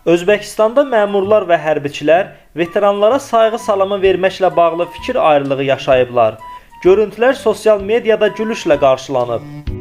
Özbəkistanda məmurlar və hərbiçilər veteranlara sayğı salamı verməklə bağlı fikir ayrılığı yaşayıblar. Görüntülər sosial mediada gülüşlə qarşılanıb.